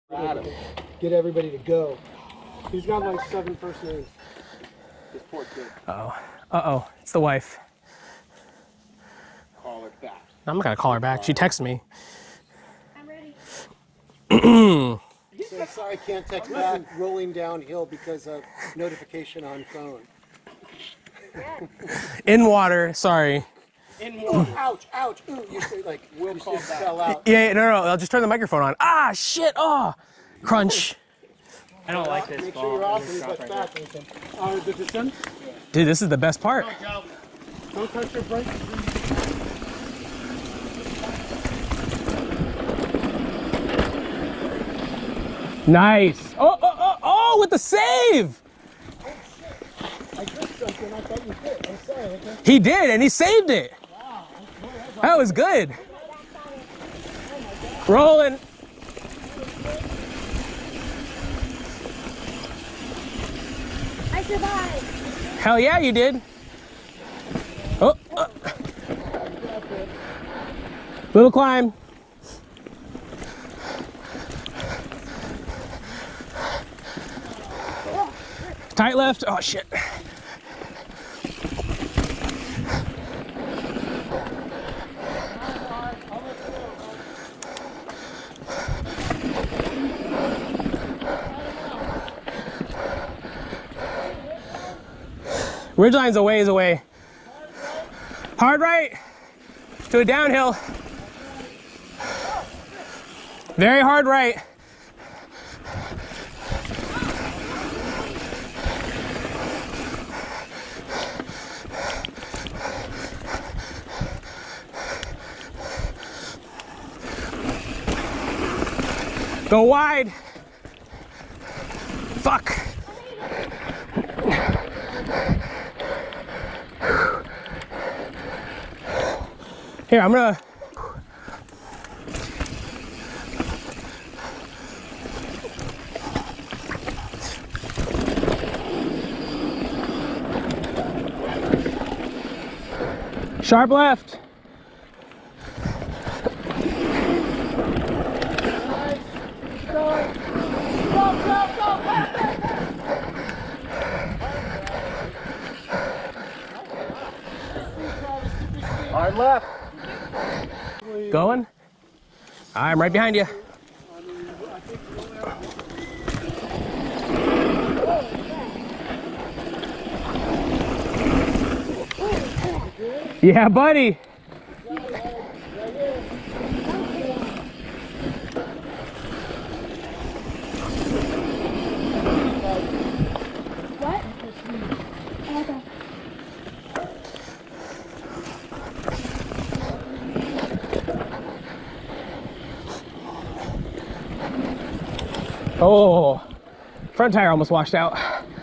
Get everybody to go. He's got like 7 first names. This poor kid. Uh-oh. Uh-oh. It's the wife. Call her back. I'm not gonna call her back. She texted me. I'm ready. So sorry, can't text back. Rolling downhill because of notification on phone. In water. Sorry. In water. Ouch, ouch. Ooh, you say like will call back. Fell out. Yeah, no. I'll just turn the microphone on. Ah, shit. Oh, crunch. I don't like this Make ball. sure you're off and you put back. The descent? Dude, this is the best part. Don't touch your brakes. Nice. Oh, with the save. I did something I thought you did. I'm sorry. Okay? He did, and he saved it. Wow. That was good. Rolling. I survived. Hell yeah, you did. Oh. Little climb. Tight left. Oh, shit. Ridgeline's a ways away. Hard right to a downhill. Very hard right. Go wide. Fuck. Here, I'm gonna. Sharp left. Hard left. Going? I'm right behind you. Yeah, buddy. What? Okay. Oh, front tire almost washed out.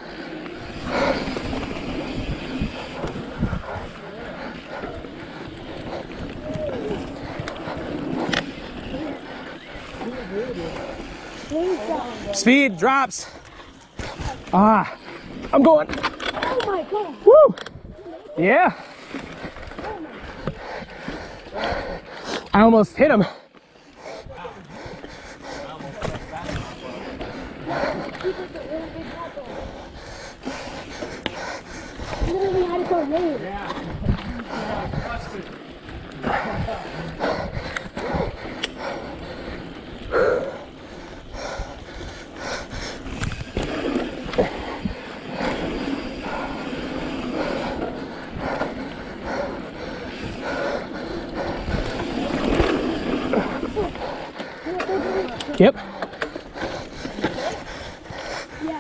Speed drops. Ah, I'm going. Oh my god. Woo! Yeah. I almost hit him. Literally had to go late. Yep. Yeah.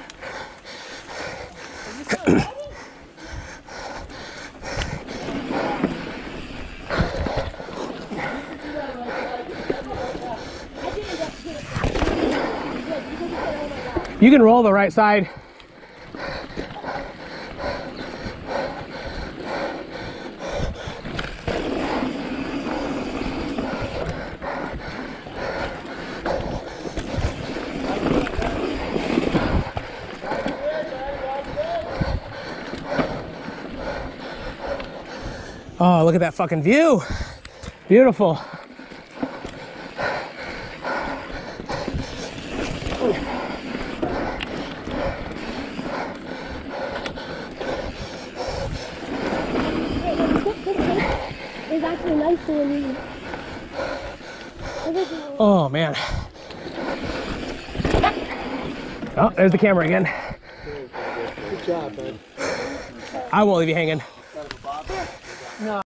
You can roll the right side. Oh, look at that fucking view. Beautiful. It's actually nicer than you. Oh man. Oh, there's the camera again. Good job, bud. I won't leave you hanging.